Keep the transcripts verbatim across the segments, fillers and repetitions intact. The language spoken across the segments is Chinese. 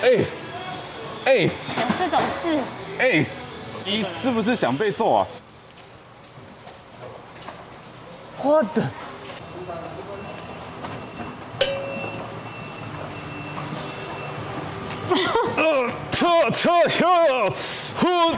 哎哎， 有这种事？ 哎，你是不是想被揍啊？我的。 呃，撤撤撤！呼！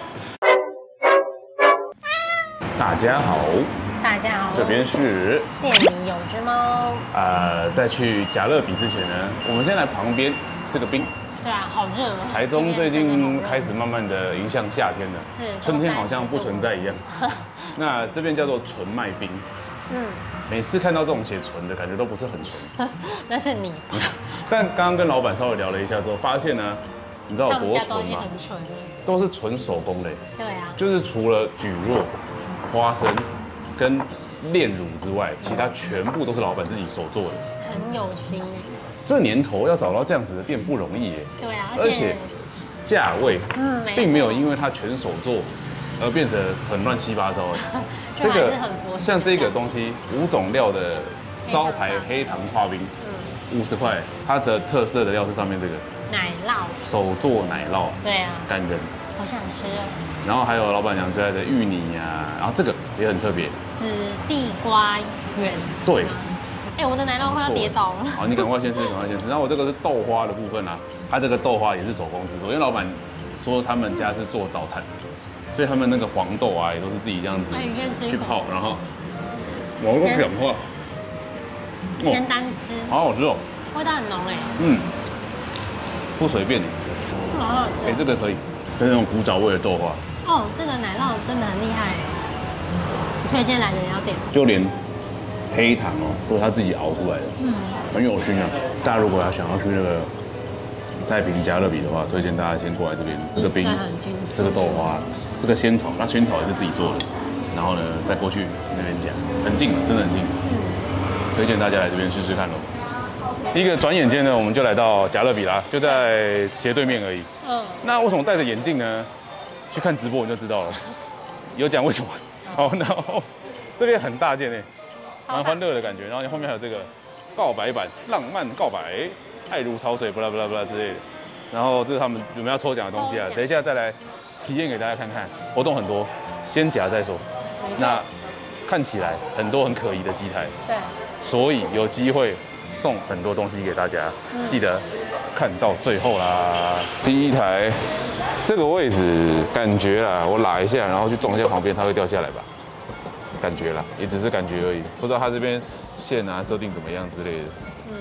大家好， 大家好， 这边是店里有只猫。 呃，在去甲乐比之前呢，我们先来旁边吃个冰。 对啊，好热哦。 台中最近开始慢慢的迎向夏天了， 是春天好像不存在一样。那这边叫做纯麦冰。嗯。每次看到这种写纯的感觉都不是很纯。 那是你。 但刚刚跟老板稍微聊了一下之后，发现呢。 你知道有多纯吗？都是纯手工的。 对啊， 就是除了蒟蒻、花生跟炼乳之外，其他全部都是老板自己手做的。 很有心。 这年头要找到这样子的店不容易耶。 对啊， 而且价位， 嗯， 并没有因为它全手做而变成很乱七八糟的。 这个像这个东西，五种料的招牌黑糖刨冰，五十块，它的特色的料是上面这个。 奶酪， 手做奶酪， 对啊， 感人， 好想吃哦。 然后还有老板娘最爱的芋泥呀，然后这个也很特别， 紫地瓜圆。 对， 哎，我的奶酪快要跌倒了。 好，你赶快先吃，赶快先吃。然后我这个是豆花的部分啊，它这个豆花也是手工制作，因为老板说他们家是做早餐，所以他们那个黄豆啊也都是自己这样子去泡，然后我都不讲话， 先单吃， 好好吃哦， 味道很浓哎， 嗯。 不随便， 好好吃。 哎，这个可以，跟那种古早味的豆花。 哦，这个奶酪真的很厉害，推荐来的人要点。 就连黑糖哦，都是他自己熬出来的，嗯，很有心啊。大家如果要想要去那个太平加勒比的话，推荐大家先过来这边吃个冰，吃个豆花，吃个仙草，那仙草也是自己做的，然后呢再过去那边夹，很近了，真的很近。嗯，推荐大家来这边试试看喽。 一个转眼间呢，我们就来到甲乐比啦，就在斜对面而已。嗯，那为什么戴着眼镜呢？去看直播你就知道了。有讲为什么？哦，然后这边很大件诶，蛮欢乐的感觉。然后后面还有这个告白版，浪漫告白，爱如潮水，不啦不啦不啦之类的。然后这是他们准备要抽奖的东西啊，等一下再来体验给大家看看。活动很多，先夹再说。那看起来很多很可疑的机台，对，所以有机会。 送很多东西给大家，记得看到最后啦。第一台这个位置感觉啦，我拉一下，然后去撞一下旁边，它会掉下来吧？感觉啦，也只是感觉而已，不知道它这边线啊设定怎么样之类的。嗯。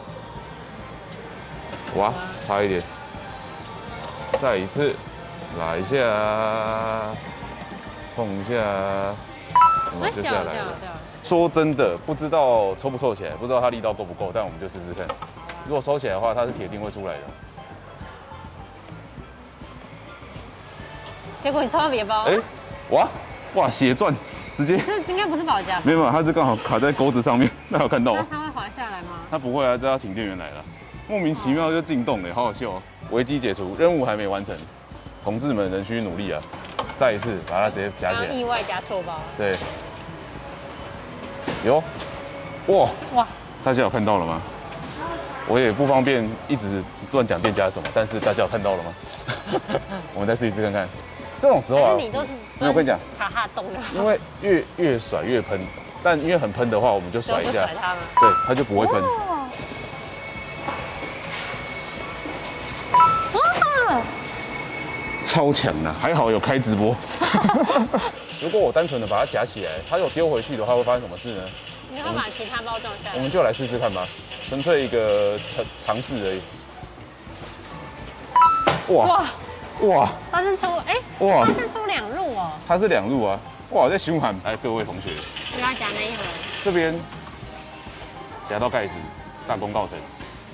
哇，差一点。再一次，拉一下，碰一下，我们就下来了。 说真的，不知道抽不抽起来，不知道它力道够不够，但我们就试试看。如果抽起来的话，它是铁定会出来的。 结果你抽到别包，哎、欸， 哇哇血钻，直接是应该不是保夹， 没有，它是刚好卡在钩子上面，那有看到吗？ 它会滑下来吗？ 它不会啊，这要请店员来了。莫名其妙就进洞了，好好笑哦。危机解除，任务还没完成，同志们仍需努力啊！再一次把它直接夹起来， 意外夹错包， 对。 有，哇哇！ 大家有看到了吗？我也不方便一直乱讲店家什么，但是大家有看到了吗？我们再试一次看看。这种时候啊， 你都是没有，我跟你讲， 卡哈洞的。 因为越越甩越喷，但因为很喷的话，我们就甩一下，对，它就不会喷。哇！超强啊！还好有开直播。如果我单纯的把它夹起来，它有丢回去的话，会发生什么事呢？ 你会把其他包撞下来。 我们就来试试看吧，纯粹一个尝尝试而已。哇哇哇！ 它是出哎，哇，它是出两路哦。 它是两路啊！哇，在循环。哎，各位同学， 不要夹那一盒。 这边夹到盖子，大功告成。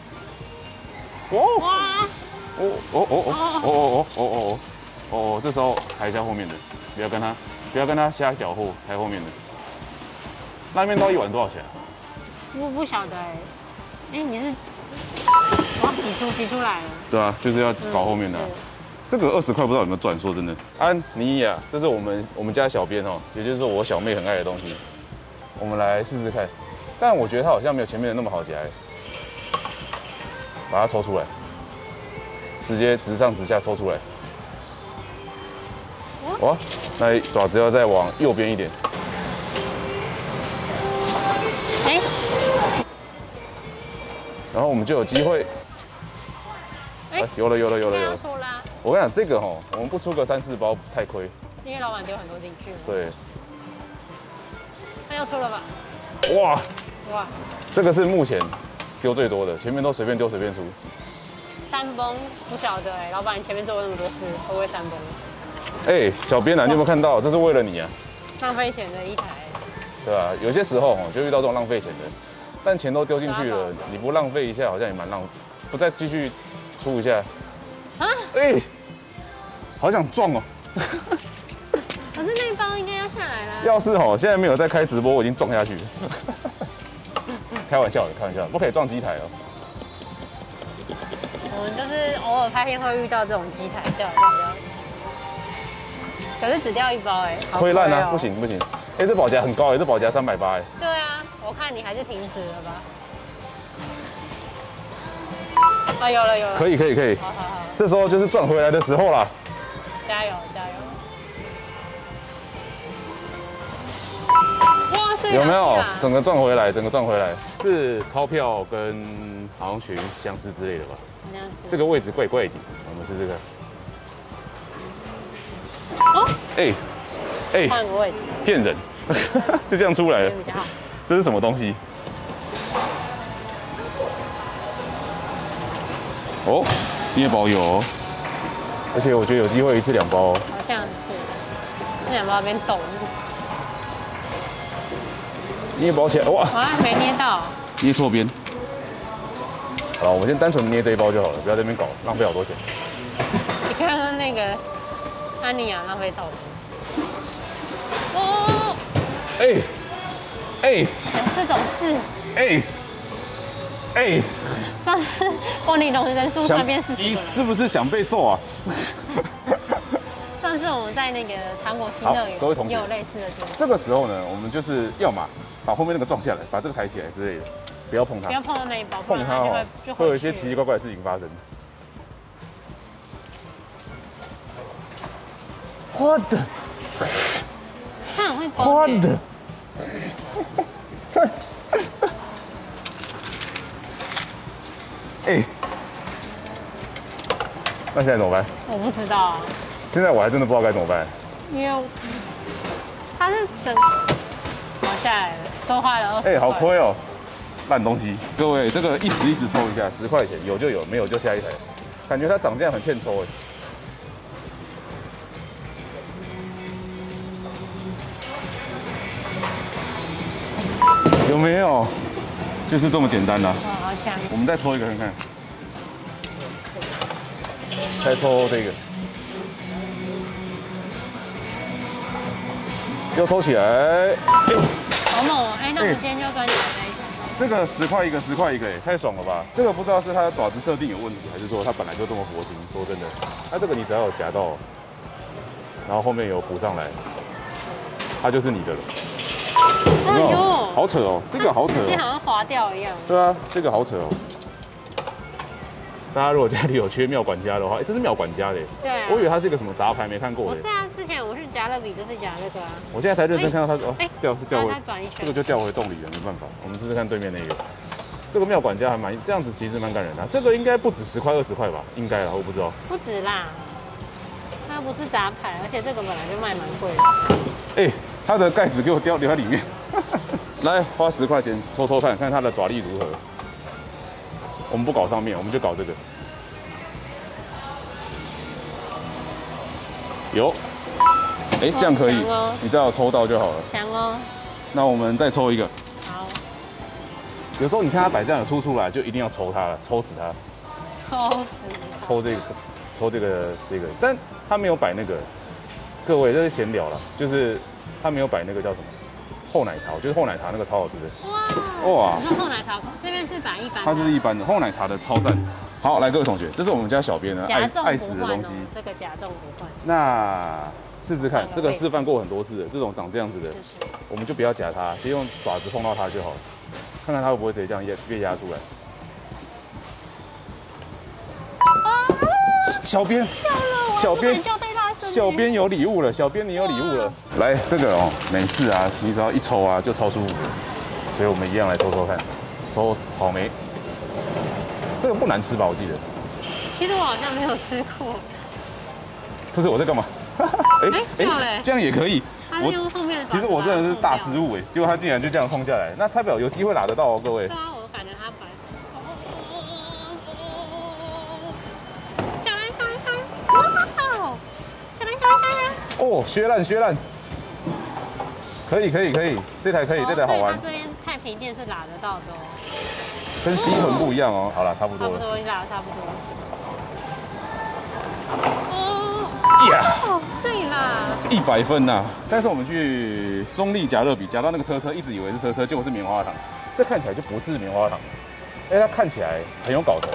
哇！哦哦哦哦哦哦哦哦哦哦！这时候抬一下后面的。 不要跟他，不要跟他瞎搅和，抬后面的。拉面包一碗多少钱、啊？ 我不晓得哎、欸，哎、欸，你是我要挤出挤出来了。 对啊，就是要搞后面的、啊。嗯、这个二十块不知道有没有赚？说真的，安妮亚，这是我们我们家小编哦，也就是我小妹很爱的东西。我们来试试看，但我觉得它好像没有前面的那么好夹。把它抽出来， 直接直上直下抽出来。哇，那爪子要再往右边一点。 哎， 然后我们就有机会。哎，有了有了有了有了。 出啦！ 我跟你讲，这个吼，我们不出个三四包太亏。 因为老板丢很多进去。 对。 他要出了吧？ 哇哇！ 这个是目前丢最多的，前面都随便丢随便出。 三崩不晓得哎，老板你前面做了那么多事，会不会三崩？ 哎，小编啊，你有没有看到？这是为了你啊！ 浪费钱的一台。 对啊，有些时候哦，就遇到这种浪费钱的，但钱都丢进去了，你不浪费一下，好像也蛮浪，不再继续出一下。啊？哎，好想撞哦！ 可是那一包应该要下来了。 要是哦，现在没有在开直播，我已经撞下去了。开玩笑的，开玩笑的，不可以撞机台哦。 我们就是偶尔拍片会遇到这种机台掉掉掉，可是只掉一包哎， 亏烂啊！不行不行，哎，这保夹很高哎，这保夹三百八哎。 对啊，我看你还是停止了吧？啊，有了有了。 可以可以可以。 好好好。 这时候就是赚回来的时候啦。 加油加油！哇，是有没有整个赚回来？整个赚回来是钞票跟好像鳕鱼相似之类的吧？这个位置怪怪的，我们是这个。哦，哎哎， 换个位置， 骗人，就这样出来了。这是什么东西？哦，捏包有，而且我觉得有机会一次两包哦。 好像是，这两包边动。 捏包起来，哇！ 好像没捏到。 捏错边。好，我先单纯捏这一包就好了，不要在那边搞，浪费好多钱。 你看看那个安妮亚浪费超多。哦。 哎哎， 这种事。 哎哎。 上次玻璃龙人数那边是你是不是想被揍啊？ 上次我们在那个糖果新乐园， 各位同学也有类似的经历。 这个时候呢，我们就是要么把后面那个撞下来，把这个抬起来之类的，不要碰它。 不要碰到那一包， 碰它哦，会有一些奇奇怪怪的事情发生。What the？ 他很会勾。What the？ 哎，那现在怎么办？ 我不知道啊。 现在我还真的不知道该怎么办。 因为它是整滑下来了，都花了二十。 哎，好亏哦，烂东西。各位，这个一时一时抽一下，十块钱，有就有，没有就下一台。感觉它长这样很欠抽哎。有没有？就是这么简单啦、啊。 哇，好强！ 我们再抽一个看看。再抽这个。又抽起来，哎， 好猛哦！哎，那我们今天就跟你们在一起。 这个十块一个，十块一个，哎，太爽了吧！这个不知道是它的爪子设定有问题，还是说它本来就这么佛心。说真的，那这个你只要有夹到，然后后面有补上来，它就是你的了。哎呦，好扯哦，这个好扯哦， 好像滑掉一样。 对啊，这个好扯哦。大家如果家里有缺妙管家的话，哎，这是妙管家的。 对啊。 我以为它是一个什么杂牌，没看过的。 不是啊，之前我去夹乐比就是夹这个啊。 我现在才认真看到它哦，掉是掉回， 转一圈， 这个就掉回洞里了，没办法。我们试试看对面那个，这个妙管家还蛮这样子，其实蛮感人的、啊。这个应该不止十块二十块吧？应该啦，我不知道。 不止啦，它不是杂牌，而且这个本来就卖蛮贵的。 哎、欸，它的盖子给我掉留在里面。来，花十块钱抽抽看看它的爪力如何。我们不搞上面，我们就搞这个。有，哎、欸，这样可以，哦、你只要抽到就好了。 强哦。 那我们再抽一个。 好。 有时候你看它摆这样有凸出来，就一定要抽它了，抽死它。 抽死。 抽这个，抽这个这个，但它没有摆那个。各位，这是闲聊啦，就是它没有摆那个叫什么厚奶茶，我觉得厚奶茶那个超好吃的。 哇。哇。你说厚奶茶，这边是摆一般。 它是一般的厚奶茶的超赞。好，来各位同学，这是我们家小编呢爱爱死的东西。 这个夹重不换。 那试试看，这个示范过很多次了，这种长这样子的，我们就不要夹它，先用爪子碰到它就好了，看看它会不会直接这样越越压出来。 小编，小编，小编有礼物了，小编你有礼物了。来，这个哦，美式啊，你只要一抽啊，就超舒服的。所以我们一样来抽抽看，抽草莓。这个不难吃吧？我记得。 其实我好像没有吃过。 不是我在干嘛？哎哎，这样也可以。 我用后面的。 其实我真的是大失误哎，结果他竟然就这样碰下来，那代表有机会拿得到哦，各位。 对啊，我感觉他摆。小蓝小蓝小蓝，哇！小蓝小蓝小蓝。 哦，削烂削烂。可以可以可以，这台可以，这台好玩。 这边太平店是拿得到的哦。 跟西屯不一样哦。好了，差不多了。 差不多，你拿的差不多。 呀， 好碎啦！ 一百分呐！但是我们去中立夹乐比夹到那个车车，一直以为是车车，结果是棉花糖。这看起来就不是棉花糖，哎，它看起来很有搞头，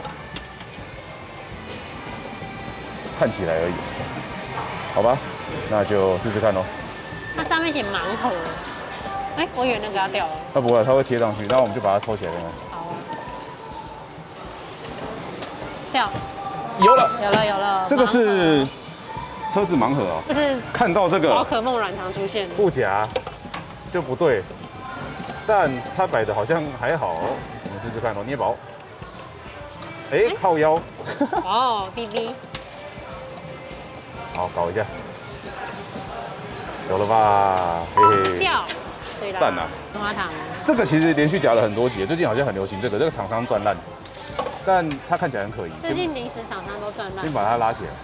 看起来而已。好吧，那就试试看喽。 它上面写盲盒，哎，我以为那个要掉了。 它不会，它会贴上去，然后我们就把它抽起来看看。 好啊。掉。 有了， 有了，有了。 这个是。车子盲盒哦， 就是看到这个宝可梦软糖出现不夹就不对，但它摆的好像还好，我们试试看哦，捏薄，哎，靠腰， 哦，B B， 好搞一下，有了吧，嘿嘿， 掉，对啦， 赞啊， 棉花糖， 这个其实连续夹了很多集，最近好像很流行这个，这个厂商赚烂，但它看起来很可疑， 最近零食厂商都赚烂， 先把它拉起来。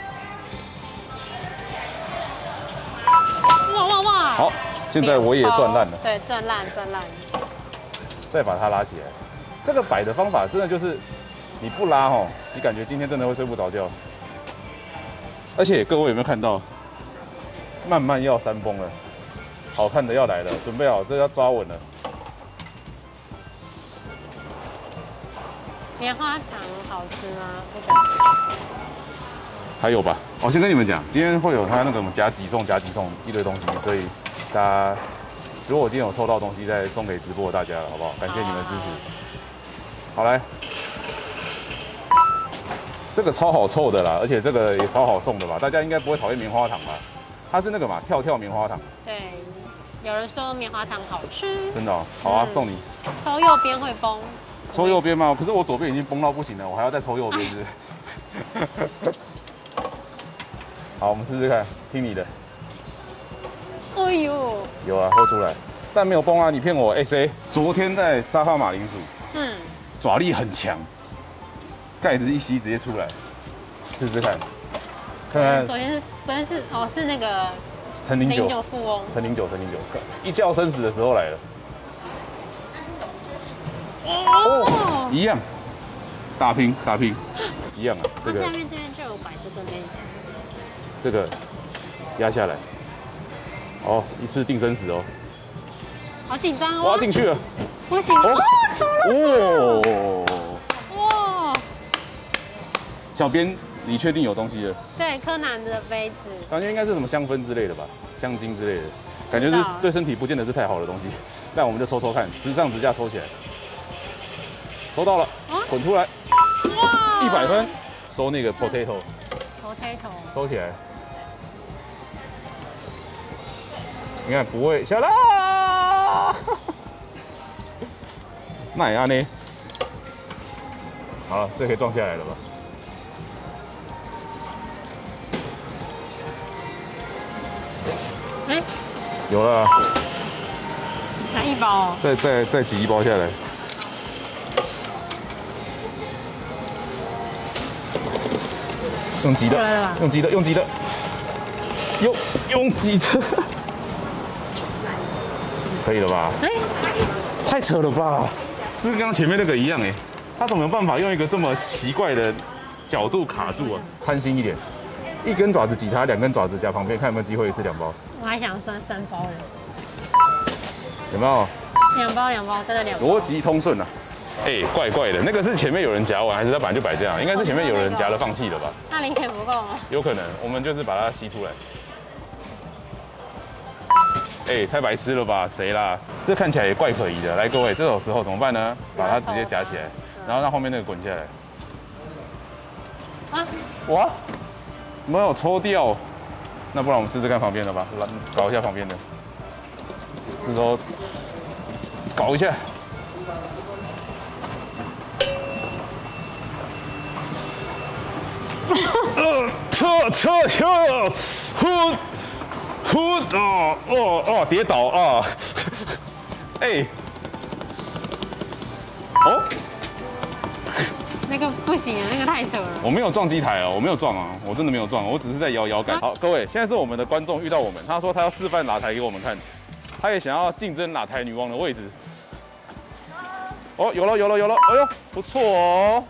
哇哇哇！ 好，现在我也赚烂了。 对，赚烂赚烂。 再把它拉起来。这个摆的方法真的就是，你不拉吼，你感觉今天真的会睡不着觉。而且各位有没有看到，慢慢要山崩了，好看的要来了，准备好，这要抓稳了。 棉花糖好吃吗？不敢。 还有吧，我先跟你们讲，今天会有他那个夹几送夹几送一堆东西，所以大家如果我今天有抽到东西，再送给直播的大家了，好不好？感谢你们的支持。好来，这个超好凑的啦，而且这个也超好送的吧？大家应该不会讨厌棉花糖吧？它是那个嘛，跳跳棉花糖。 对，有人说棉花糖好吃。 真的哦，好啊，送你。 抽右边会崩。 抽右边吗？可是我左边已经崩到不行了，我还要再抽右边是？好，我们试试看，听你的。 哎呦， 有啊，喝出来，但没有崩啊！你骗我，哎、欸、谁？昨天在沙发马铃薯，嗯，爪力很强，盖子一吸直接出来，试试看，看看。 昨天是昨天是哦是那个陈零九富翁， 陈零九陈零九，一觉生死的时候来了。哦，一样，打平打平，一样啊。这个下面这边就有摆这个那一这个压下来，哦，一次定生死哦， 好紧张哦！ 我要进去了， 不行哦，出了！ 哦，哇！小编，你确定有东西了？ 对，柯南的杯子， 感觉应该是什么香氛之类的吧，香精之类的，感觉是对身体不见得是太好的东西。但我们就抽抽看，直上直下抽起来，抽到了，滚出来，哇！一百分，收那个 potato，potato， 收起来。你看不会，小啦，那也安呢？好了，这可以撞下来了吧？ 哎、欸， 有了， 拿一包哦， 再再再挤一包下来。用挤的，用挤的，用挤的，用用挤的。可以了吧？哎、欸，太扯了吧！这跟刚刚前面那个一样哎，他怎么有办法用一个这么奇怪的角度卡住啊？贪心一点，一根爪子挤它，两根爪子夹旁边，看有没有机会一次两包。 我还想算三包了， 有没有？ 两包两包，真的两包。 逻辑通顺啊！哎、欸，怪怪的，那个是前面有人夹完，还是他本来就摆这样？应该是前面有人夹了放弃了吧？ 那零钱不够吗？ 有可能，我们就是把它吸出来。哎、欸，太白痴了吧？谁啦？这看起来也怪可疑的。来，各位，这种时候怎么办呢？把它直接夹起来，然后让后面那个滚下来。 啊？ 哇，没有抽掉，那不然我们试试看旁边的吧，来搞一下旁边的，这时候搞一下。呃，撤撤撤，呼呼哦哦哦，跌倒啊！哎，哦。 那个不行啊，那个太扯了。 我没有撞机台哦，我没有撞啊，我真的没有撞，我只是在摇摇杆。好，各位，现在是我们的观众遇到我们，他说他要示范哪台给我们看，他也想要竞争哪台女王的位置。哦，有了有了有了，哎呦，不错哦。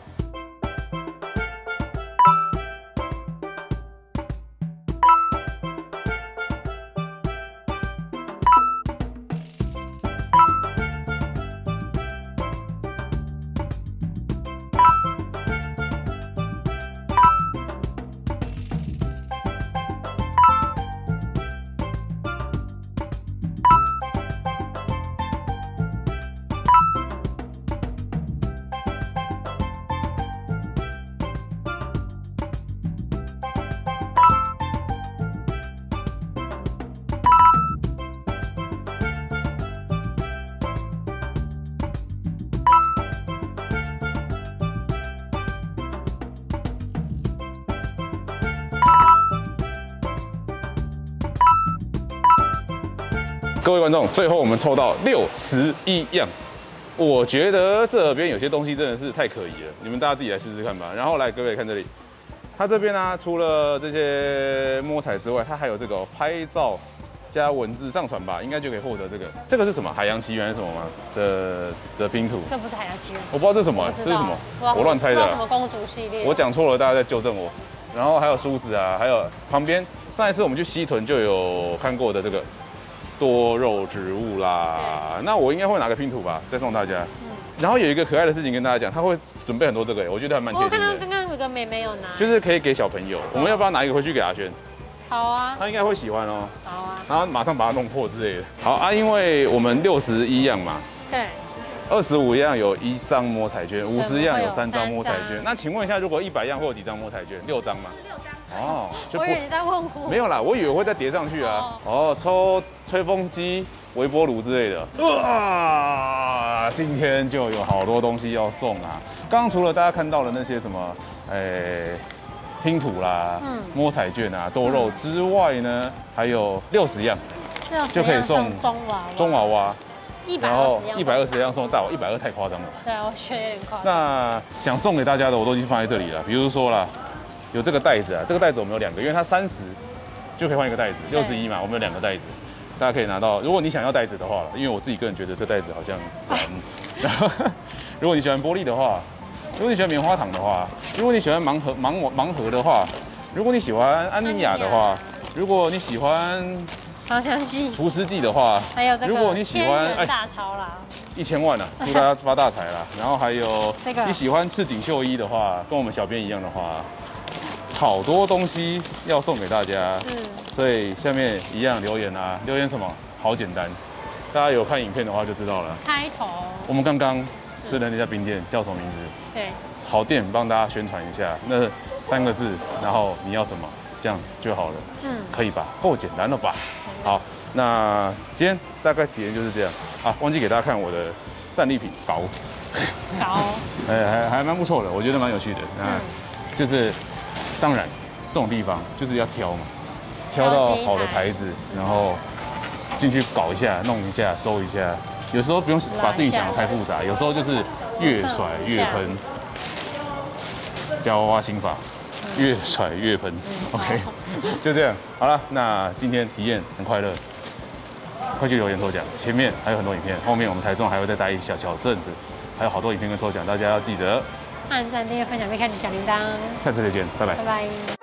各位观众，最后我们抽到六十一样，我觉得这边有些东西真的是太可疑了，你们大家自己来试试看吧。然后来，各位看这里，它这边呢、啊，除了这些摸彩之外，它还有这个、哦、拍照加文字上传吧，应该就可以获得这个。这个是什么？海洋奇缘还是什么吗？的的拼图？ 这不是海洋奇缘， 我不知道这是什么，这是什么？我乱猜的。 什么公主系列？ 我讲错了，大家再纠正我。然后还有梳子啊，还有旁边上一次我们去西屯就有看过的这个。多肉植物啦，那我应该会拿个拼图吧，再送大家。嗯、然后有一个可爱的事情跟大家讲，他会准备很多这个，我觉得还蛮贴心的。 我看到刚刚有个妹妹有拿， 就是可以给小朋友。我们要不要拿一个回去给阿轩？ 好啊， 他应该会喜欢哦。 好啊， 然后马上把它弄破之类的。好啊，因为我们六十一样嘛， 对， 二十五样有一张摸彩券，五十样有三张摸彩券。那请问一下，如果一百样会有几张摸彩券？六张吗？六张。哦， 就我以为你在问我。 没有啦，我以为会再叠上去啊。哦，哦抽吹风机。微波炉之类的，哇！今天就有好多东西要送啊！刚刚除了大家看到的那些什么，诶，拼图啦、嗯、摸彩券啊、多肉之外呢，还有六十样，就可以送中娃娃。 中娃娃， 然后一百二十样送大娃，一百二太夸张了。 对，我觉得有点夸张。 那想送给大家的我都已经放在这里了，比如说啦，有这个袋子啊，这个袋子我们有两个，因为它三十就可以换一个袋子，六十一嘛，我们有两个袋子。大家可以拿到，如果你想要袋子的话，因为我自己个人觉得这袋子好像，然后如果你喜欢玻璃的话，如果你喜欢棉花糖的话，如果你喜欢盲盒盲盲盒的话，如果你喜欢安妮亚的话，如果你喜欢芳香系除湿剂的话， 还有这个如果你喜欢哎大钞啦， 一千万了、啊，祝大家发大财啦！然后还有这个你喜欢赤井秀一的话，跟我们小编一样的话，好多东西要送给大家。是。所以下面一样留言啊，留言什么？好简单，大家有看影片的话就知道了。 开头。我们刚刚吃的那家冰店叫什么名字？ 对。好店帮大家宣传一下，那三个字，然后你要什么，这样就好了。嗯。可以吧？够简单了吧？好，那今天大概体验就是这样啊。忘记给大家看我的战利品薄。 薄。 哎，还还蛮不错的，我觉得蛮有趣的。那、嗯、就是当然这种地方就是要挑嘛。挑到好的台子，然后进去搞一下、弄一下、收一下。有时候不用把事情想得太复杂，有时候就是越甩越喷。夹娃娃心法，越甩越喷。OK， 就这样，好了。那今天体验很快乐，快去留言抽奖。前面还有很多影片，后面我们台中还会再待一小小阵子，还有好多影片跟抽奖，大家要记得按赞、订阅、分享、并开启小铃铛。 下次再见，拜拜。 拜拜。